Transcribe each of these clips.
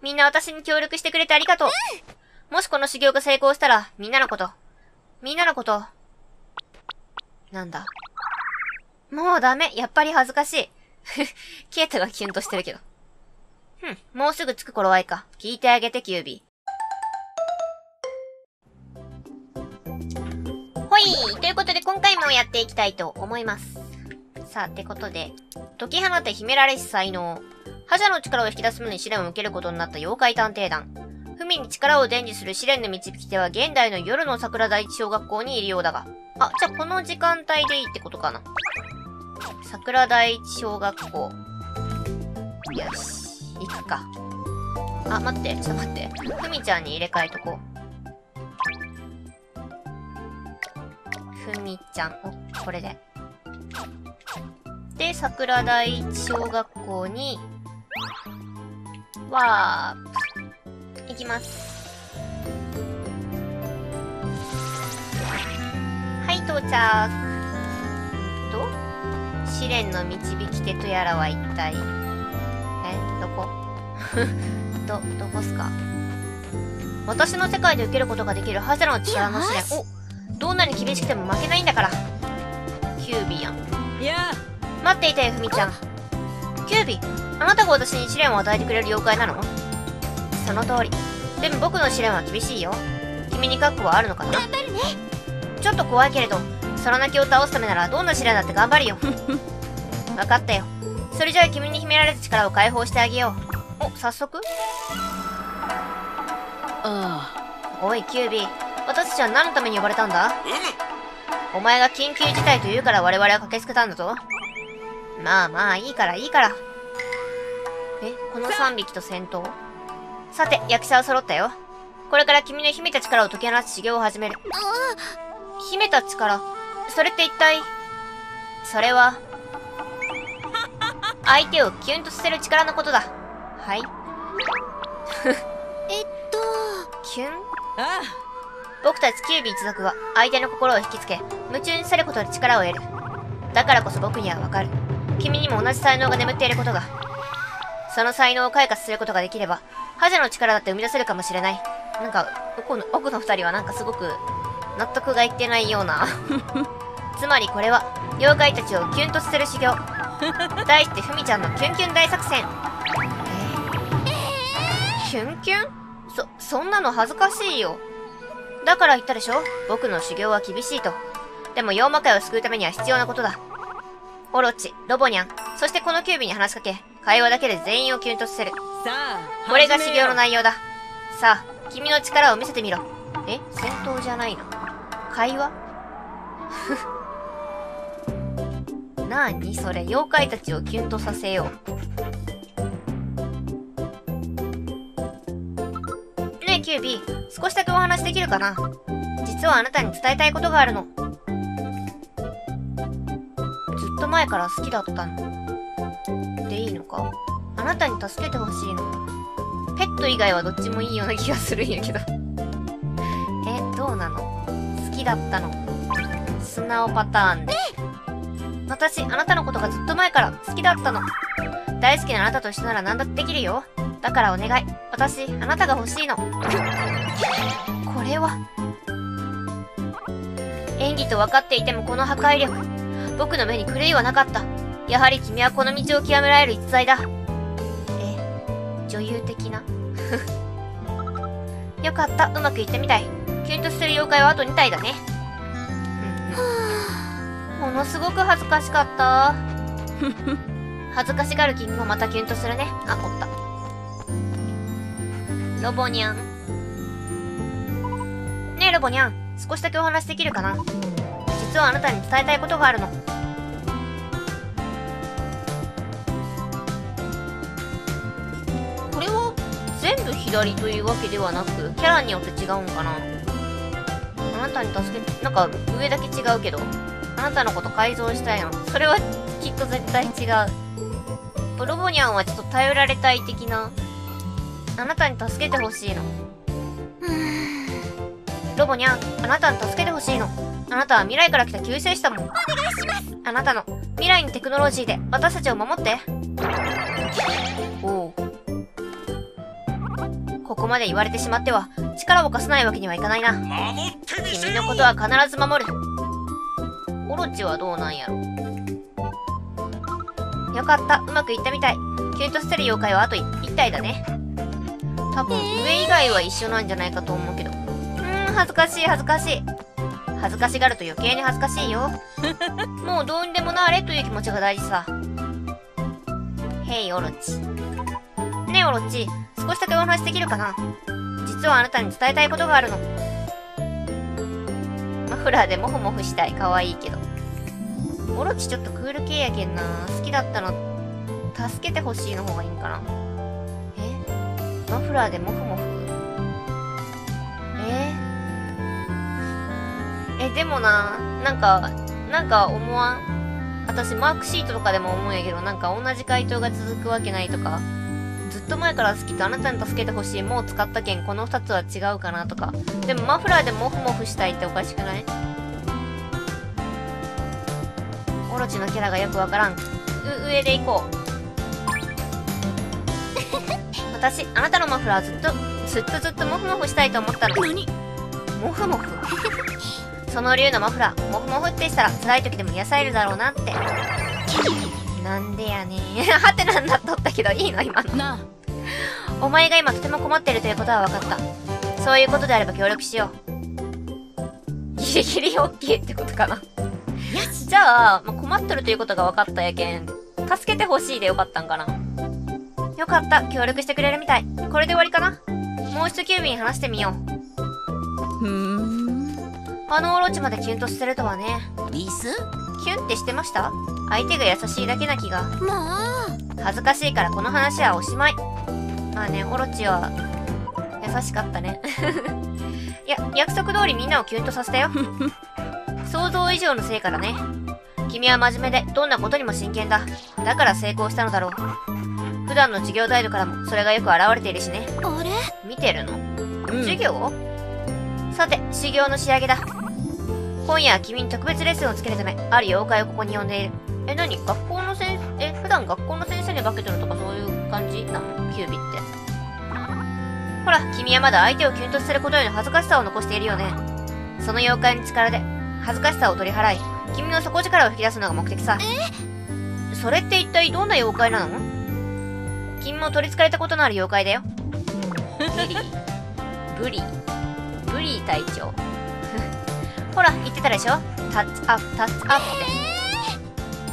みんな私に協力してくれてありがとう。もしこの修行が成功したら、みんなのこと、なんだ。もうダメ。やっぱり恥ずかしい。ケイタがキュンとしてるけど。もうすぐ着く頃合いか。聞いてあげて、キュービー。ほい。ということで、今回もやっていきたいと思います。さあ、ってことで、解き放て秘められし才能。覇者の力を引き出すのに試練を受けることになった妖怪探偵団。文に力を伝授する試練の導き手は現代の夜の桜第一小学校にいるようだが。あ、じゃあこの時間帯でいいってことかな。桜第一小学校。よし、行くか。あ、待って、ちょっと待って。ふみちゃんに入れ替えとこう。ふみちゃん、お、これで。で、桜第一小学校に、ワープ。行きます。はい、到着。試練の導き手とやらは一体。どこどこっすか。私の世界で受けることができるハゼの力の試練。お、どんなに厳しくても負けないんだから。キュービーやん。待っていたよ、ふみちゃん。キュービー、あなたが私に試練を与えてくれる妖怪なの？その通り。でも僕の試練は厳しいよ。君に覚悟はあるのかな？頑張るね。ちょっと怖いけれど、その泣きを倒すためならどんな試練だって頑張るよ。わかったよ。それじゃあ君に秘められた力を解放してあげよう。お、早速？おい、キュービー。私たちは何のために呼ばれたんだ？お前が緊急事態と言うから我々は駆けつけたんだぞ。まあまあ、いいからいいから。この3匹と戦闘？さて、役者は揃ったよ。これから君の秘めた力を解き放つ修行を始める。秘めた力？それって一体？それは、相手をキュンとさせる力のことだ。はい。キュン？僕たちキュービー一族は相手の心を引きつけ、夢中にさせることで力を得る。だからこそ僕にはわかる。君にも同じ才能が眠っていることが。その才能を開花させることができれば、覇者の力だって生み出せるかもしれない。なんか、奥の二人はなんかすごく、納得がいってないような。つまりこれは、妖怪たちをキュンとさせる修行。題してふみちゃんのキュンキュン大作戦。キュンキュン？そんなの恥ずかしいよ。だから言ったでしょ？僕の修行は厳しいと。でも妖魔界を救うためには必要なことだ。オロチ、ロボニャン、そしてこのキュービーに話しかけ、会話だけで全員をキュンとさせる。これが修行の内容だ。さあ、君の力を見せてみろ。戦闘じゃないの？会話？なにそれ、妖怪たちをキュンとさせよう。ねえ、キュービー、少しだけお話できるかな？実はあなたに伝えたいことがあるの。ずっと前から好きだったの。でいいのか？あなたに助けてほしいの。ペット以外はどっちもいいような気がするんやけど。どうなの？好きだったの。素直パターンで。私、あなたのことがずっと前から好きだったの。大好きなあなたと一緒なら何だってできるよ。だからお願い。私、あなたが欲しいの。これは。演技と分かっていてもこの破壊力。僕の目に狂いはなかった。やはり君はこの道を極められる逸材だ。女優的な。よかった。うまくいったみたい。キュンとする妖怪はあと2体だね。ものすごく恥ずかしかった。恥ずかしがる君もまたキュンとするね。あ、おった。ロボニャン。ねえ、ロボニャン。少しだけお話できるかな？実はあなたに伝えたいことがあるの。これは全部左というわけではなく、キャラによって違うんかな？あなたに助け、なんか上だけ違うけど。あなたのこと改造したいの。それはきっと絶対違う。ロボニャンはちょっと頼られたい的な。あなたに助けてほしいの。ロボニャン、あなたに助けてほしいの。あなたは未来から来た救世主だもん。お願いします。あなたの未来のテクノロジーで私たちを守って。おう。 ここまで言われてしまっては力を貸さないわけにはいかないな。君のことは必ず守る。オロチはどうなんやろ。よかった、うまくいったみたい。キュンとさせる妖怪はあと1体だね。多分上以外は一緒なんじゃないかと思うけど。恥ずかしい恥ずかしい。恥ずかしがると余計に恥ずかしいよ。もうどうにでもなれという気持ちが大事さ。へいオロチ。ねえオロチ、少しだけお話できるかな。実はあなたに伝えたいことがあるの。マフラーでモフモフしたい。かわいいけど。オロチちょっとクール系やけんな。好きだったの助けてほしいの方がいいんかな。マフラーでモフモフ。でもな、なんか思わん。私マークシートとかでも思うんやけど、なんか同じ回答が続くわけないとか、ずっと前から好きとあなたに助けてほしい、もう使ったけんこの2つは違うかなとか。でもマフラーでモフモフしたいっておかしくない？オロチのキャラがよくわからん。上で行こう。私、あなたのマフラーずっとモフモフしたいと思ったの。モフモフその竜のマフラー、モフモフってしたら辛い時でも癒されるだろうなって。なんでやねん。はてなんだっとったけどいいの今の。お前が今とても困っているということは分かった。そういうことであれば協力しよう。ギリギリ OK ってことかな。じゃあ、困ってるということが分かったやけん、助けてほしいでよかったんかな。よかった、協力してくれるみたい。これで終わりかな。もう一度キュービーに話してみよう。あのオロチまでキュンとさせるとはね。 リス？ キュンってしてました？相手が優しいだけな気が。恥ずかしいからこの話はおしまい。まあね、オロチは優しかったね。いや、約束通りみんなをキュンとさせたよ。想像以上の成果だね。君は真面目でどんなことにも真剣だ。だから成功したのだろう。普段の授業態度からもそれがよく現れているしね。 あれ？ 見てるの？授業？さて、修行の仕上げだ。今夜は君に特別レッスンをつけるため、ある妖怪をここに呼んでいる。何？学校の普段学校の先生に化けてるのとかそういう感じなの？キュービって。ほら、君はまだ相手をキュンとさせることより恥ずかしさを残しているよね。その妖怪の力で、恥ずかしさを取り払い、君の底力を引き出すのが目的さ。それって一体どんな妖怪なの？君も取り憑かれたことのある妖怪だよ。ブリー隊長。ほら、言ってたでしょ？タッチアップって。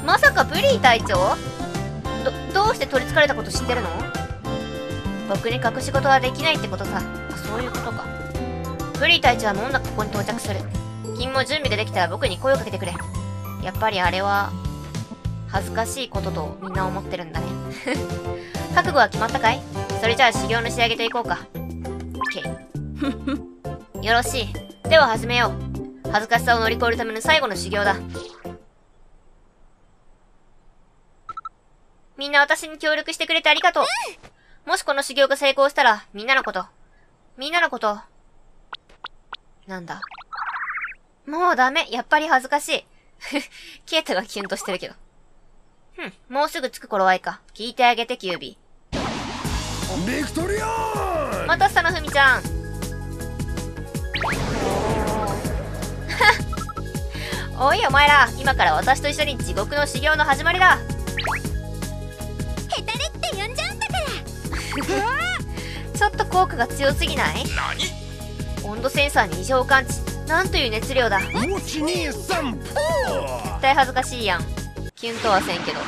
まさかブリー隊長？どうして取り憑かれたこと知ってるの？僕に隠し事はできないってことさ。そういうことか。ブリー隊長はもうなくここに到着する。君も準備ができたら僕に声をかけてくれ。やっぱりあれは、恥ずかしいこととみんな思ってるんだね。覚悟は決まったかい？それじゃあ修行の仕上げといこうか。OK。よろしい。では始めよう。恥ずかしさを乗り越えるための最後の修行だ。みんな私に協力してくれてありがとう。もしこの修行が成功したら、みんなのこと、なんだ。もうダメ。やっぱり恥ずかしい。ケイタがキュンとしてるけど。もうすぐ着く頃合いか。聞いてあげて、キュービー。 ビクトリアン！ またしたな、ふみちゃん。おいお前ら、今から私と一緒に地獄の修行の始まりだ。 ヘタレって呼んじゃうんだから。 ちょっと効果が強すぎない？温度センサーに異常を感知。なんという熱量だ。絶対恥ずかしいやん。キュンとはせんけど。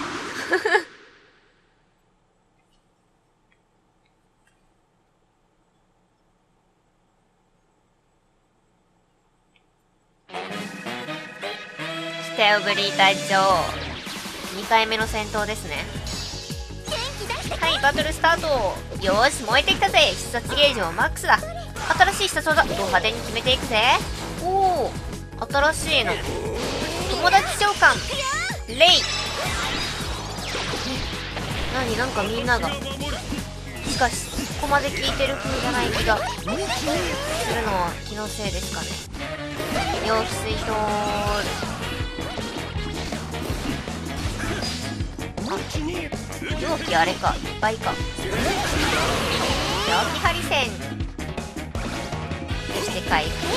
来たよ、ブリー隊長。2回目の戦闘ですね。はい、バトルスタート。よーし、燃えてきたぜ。必殺ゲージもマックスだ。新しい必殺技、ド派手に決めていくぜ。おお、新しいの。友達召喚。レイ。なんかみんなが。しかし、ここまで聞いてる風じゃない気がするのは気のせいですかね。用水筒。容器あれか、いっぱいか。 蒸気ハリセン。そして回復。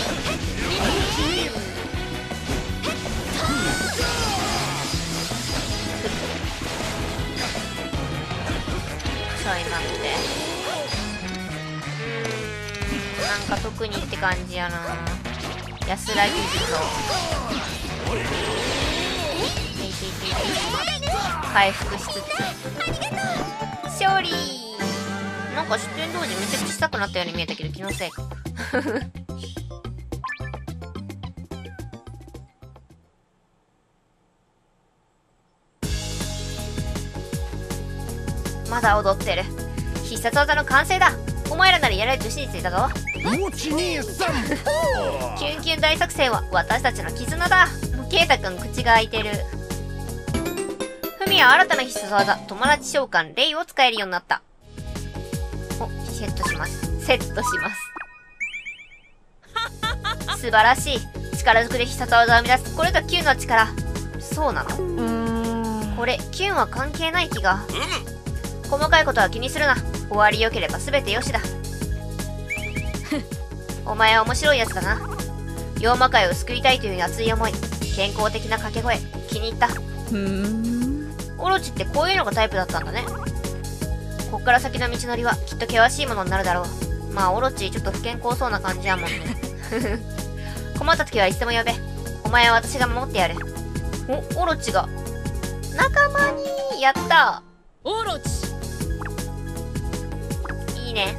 ちょい待って。なんか特にって感じやな。安らぎ人。回復しつつ勝利。なんか出店同時めっちゃ小さくなったように見えたけど気のせいか。まだ踊ってる。必殺技の完成だ。お前らならやれると信じていたぞ。キュンキュン大作戦は私たちの絆だ。ケイタくん口が開いてる。フミは新たな必殺技友達召喚レイを使えるようになった。お、セットします。セットします。素晴らしい。力ずくで必殺技を生み出す。これがキュンの力。そうなの？これキュンは関係ない気が。細かいことは気にするな。終わり良ければ全てよしだ。お前は面白いやつだな。妖魔界を救いたいという熱い思い、健康的な掛け声、気に入った。オロチってこういうのがタイプだったんだね。こっから先の道のりはきっと険しいものになるだろう。まあオロチちょっと不健康そうな感じやもんね。困った時はいつでも呼べ。お前は私が守ってやる。お、オロチが仲間に。やった。 オロチ。 いいね。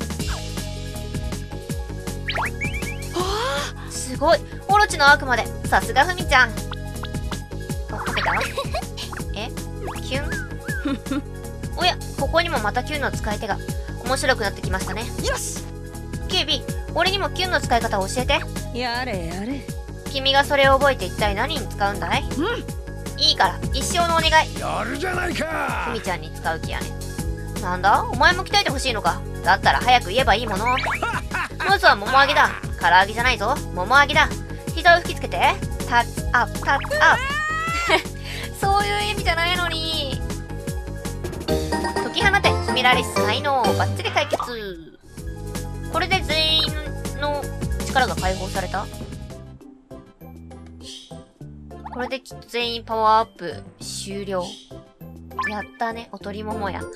すごい。オロチの悪魔で。さすがフミちゃん。あ、食べた？え？キュン？おや、ここにもまたキュンの使い手が。面白くなってきましたね。 よし！ キュービー、俺にもキュンの使い方を教えて。 やれやれ。 君がそれを覚えて一体何に使うんだい？いいから、一生のお願い。 やるじゃないか。 フミちゃんに使う気やね。なんだ？お前も鍛えてほしいのか。だったら早く言えばいいもの。まずは桃揚げだ。唐揚げじゃないぞ。桃揚げだ。膝を吹きつけて。タッチアップ、タッチアップ。そういう意味じゃないのに。解き放て、フミラリス才能、バッチリ解決。これで全員の力が解放された？これできっと全員パワーアップ終了。やったね、おとりももや。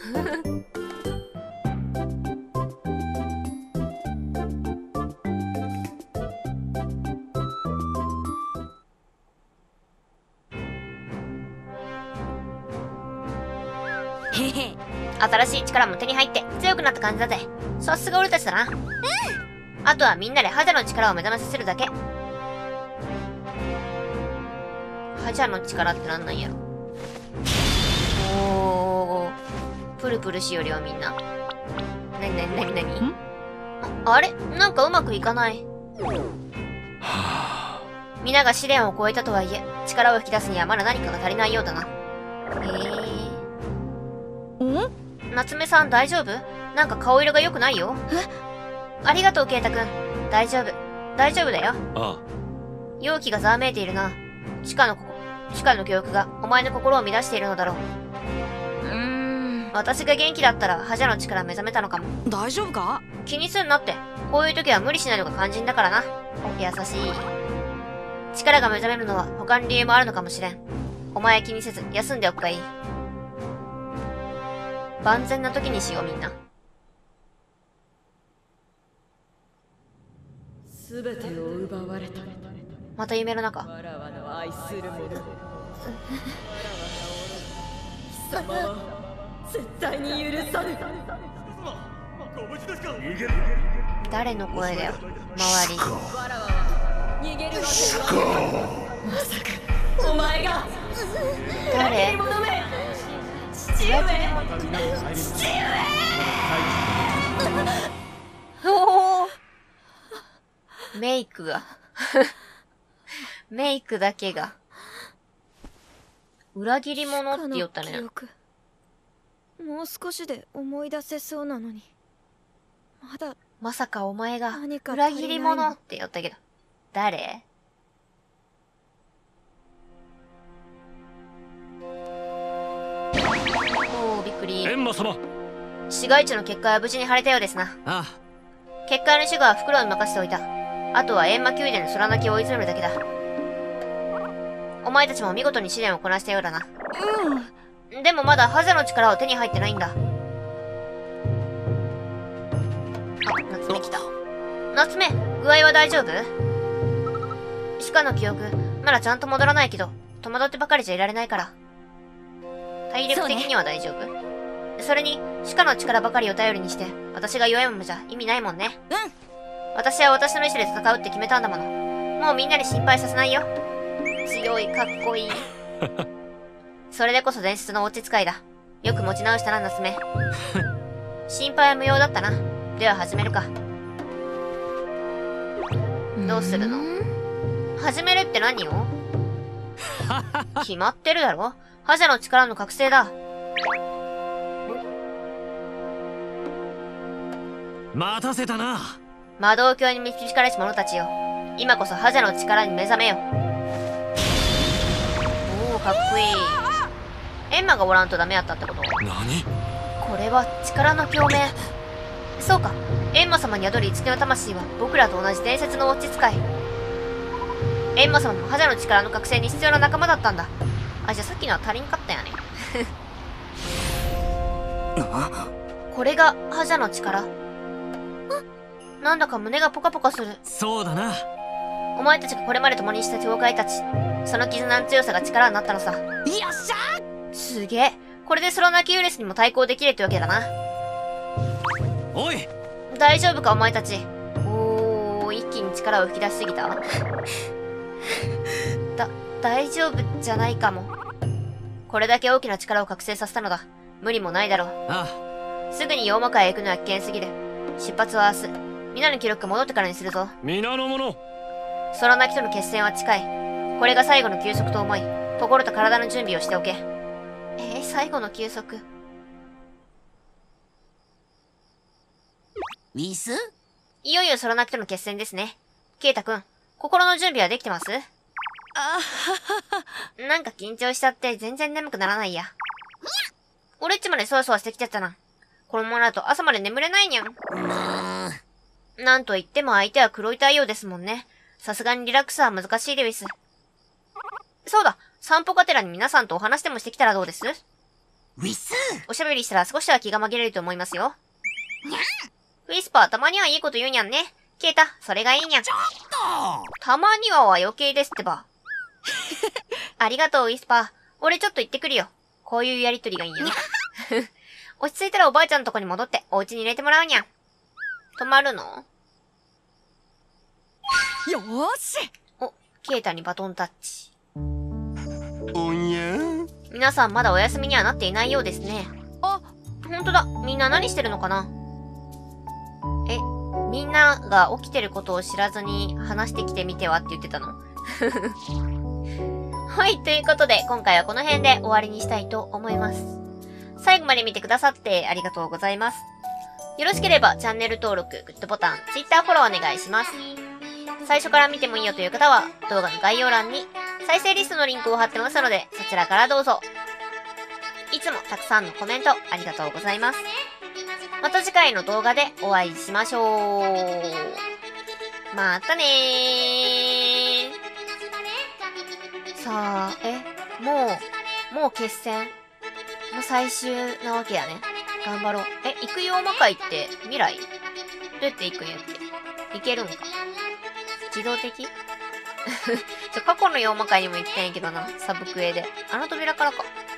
新しい力も手に入って強くなった感じだぜ。さすが俺たちだな。あとはみんなで覇者の力を目覚めさせるだけ。覇者の力ってなんなんやろ。おー、プルプルしよるよみんな。なにあれ、なんかうまくいかない。皆が試練を超えたとはいえ、力を引き出すにはまだ何かが足りないようだな。夏目さん大丈夫？なんか顔色が良くないよ。ありがとう、ケイタくん。大丈夫。大丈夫だよ。 ああ。 容器がざわめいているな。地下の記憶がお前の心を乱しているのだろう。私が元気だったら覇者の力目覚めたのかも。 大丈夫か？ 気にすんなって。こういう時は無理しないのが肝心だからな。優しい。力が目覚めるのは他に理由もあるのかもしれん。お前は気にせず休んでおくがいい。万全な時にしようみんな。 すべてを奪われた。 また夢の中。 わらわの愛する者。貴様は絶対に許さぬ。 誰の声だよ。周り。 わらわは逃げるわけには。まさかお前が誰？ 者め。父上。父上。 おお。メイクがメイクだけが裏切り者って言ったね。 もう少しで思い出せそうなのに、まだ。 まさかお前が何か裏切り者って言ったけど、誰？おー、びっくり。 エンマ様、 市街地の結界は無事に晴れたようですな。 あ結界の守護はフクロウに任せておいた。あとは閻魔宮殿の空泣きを追い詰めるだけだ。お前たちも見事に試練をこなしたようだな。でもまだハゼの力は手に入ってないんだ。あ、夏目来た。夏目、具合は大丈夫？鹿の記憶、まだちゃんと戻らないけど、戸惑ってばかりじゃいられないから。体力的には大丈夫。それに、鹿の力ばかりを頼りにして、私が弱いままじゃ意味ないもんね。私は私の意志で戦うって決めたんだもの。もうみんなに心配させないよ。強い、かっこいい。それでこそ伝説の落ち使いだ。よく持ち直したな、夏目。心配は無用だったな。では始めるか。どうするの？始めるって何を？決まってるだろ？ハゼの力の覚醒だ。 待たせたな。 魔導教に導かれし者たちよ。今こそハゼの力に目覚めよ。おお、かっこいい。エンマがおらんとダメやったってこと？ 何？ これは力の共鳴。そうか、エンマ様に宿る五木の魂は僕らと同じ伝説のウォッチ使い。エンマ様もハゼの力の覚醒に必要な仲間だったんだ。あ、じゃあさっきのは足りんかったよね。これがハゼの力？なんだか胸がポカポカする。 そうだな。 お前たちがこれまで共にした教会たち、その絆の強さが力になったのさ。 よっしゃすげえ。これで空泣きウイルスにも対抗できるってわけだな。 おい、 大丈夫かお前たち。おー、一気に力を吹き出しすぎた。大丈夫じゃないかも。これだけ大きな力を覚醒させたのだ。無理もないだろう。 あすぐに妖魔界へ行くのは危険すぎる。出発は明日。皆の記録が戻ってからにするぞ。 皆の者。 空泣きとの決戦は近い。これが最後の休息と思い、心と体の準備をしておけ。最後の休息。 ウィス？ いよいよ空泣きとの決戦ですね。ケイタくん、心の準備はできてます？なんか緊張しちゃって全然眠くならないや。俺っちまでそわそわしてきちゃったな。このままだと朝まで眠れないにゃん。なんと言っても相手は黒い太陽ですもんね。さすがにリラックスは難しいでウィス。そうだ、散歩がてらに皆さんとお話でもしてきたらどうです？ ウィス？ おしゃべりしたら少しは気が紛れると思いますよ。ウィスパーたまにはいいこと言うにゃんね。ケイタ、それがいいにゃん。たまには余計ですってば。ありがとうウィスパー。俺ちょっと行ってくるよ。こういうやりとりがいいよね。落ち着いたらおばあちゃんのとこに戻ってお家に入れてもらうにゃん。泊まるの？ よーし。 お、ケイタにバトンタッチ。 おや？ 皆さんまだお休みにはなっていないようですね。あ、ほんとだ。みんな何してるのかな？みんなが起きてることを知らずに話してきてみてはって言ってたの？はい、ということで今回はこの辺で終わりにしたいと思います。最後まで見てくださってありがとうございます。よろしければチャンネル登録、グッドボタン、Twitter フォローお願いします。最初から見てもいいよという方は動画の概要欄に再生リストのリンクを貼ってますのでそちらからどうぞ。いつもたくさんのコメントありがとうございます。また次回の動画でお会いしましょう。またねー。さあ、もう決戦の最終なわけやね。頑張ろう。行く妖魔界って未来？どうやって行くんやっけ？行けるんか？自動的？過去の妖魔界にも行きたいんやけどな。サブクエで。あの扉からか。